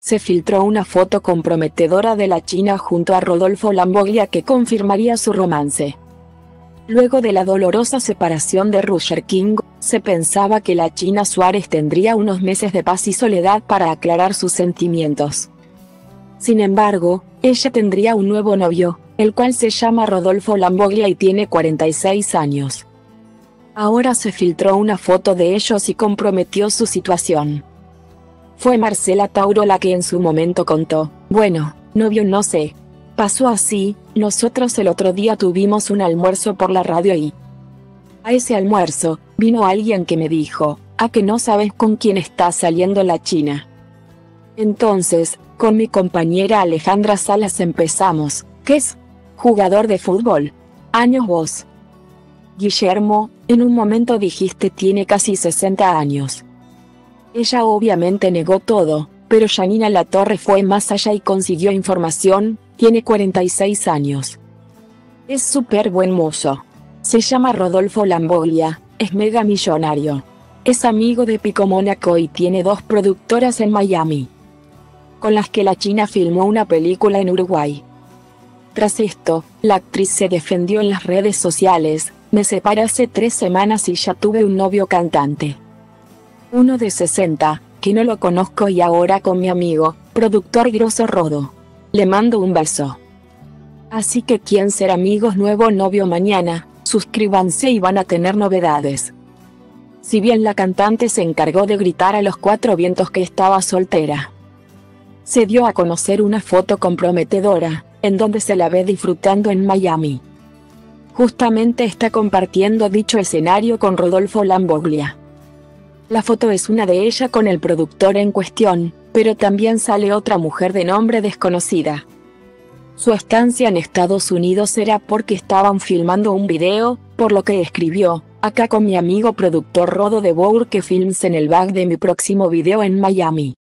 se filtró una foto comprometedora de la china junto a Rodolfo Lamboglia que confirmaría su romance. Luego de la dolorosa separación de Roger King, se pensaba que la china Suárez tendría unos meses de paz y soledad para aclarar sus sentimientos. Sin embargo, ella tendría un nuevo novio, el cual se llama Rodolfo Lamboglia y tiene 46 años. Ahora se filtró una foto de ellos y comprometió su situación. Fue Marcela Tauro la que en su momento contó: bueno, novio no sé. Pasó así, nosotros el otro día tuvimos un almuerzo por la radio y a ese almuerzo, vino alguien que me dijo: ¿a que no sabes con quién está saliendo la china? Entonces, con mi compañera Alejandra Salas empezamos: ¿qué es? ¿Jugador de fútbol? ¿Años vos? Guillermo, en un momento dijiste tiene casi 60 años. Ella obviamente negó todo, pero Janina Latorre fue más allá y consiguió información: tiene 46 años. Es súper buen mozo. Se llama Rodolfo Lamboglia, es mega millonario. Es amigo de Pico Mónaco y tiene 2 productoras en Miami, con las que la china filmó una película en Uruguay. Tras esto, la actriz se defendió en las redes sociales: me separé hace 3 semanas y ya tuve un novio cantante. Uno de 60, que no lo conozco y ahora con mi amigo, productor grosso Rodo. Le mando un beso. Así que ¿quién será amigos nuevo novio mañana? Suscríbanse y van a tener novedades. Si bien la cantante se encargó de gritar a los 4 vientos que estaba soltera, se dio a conocer una foto comprometedora, en donde se la ve disfrutando en Miami. Justamente está compartiendo dicho escenario con Rodolfo Lamboglia. La foto es una de ella con el productor en cuestión, pero también sale otra mujer de nombre desconocida. Su estancia en Estados Unidos era porque estaban filmando un video, por lo que escribió: acá con mi amigo productor Rodo de Bourke Films en el bag de mi próximo video en Miami.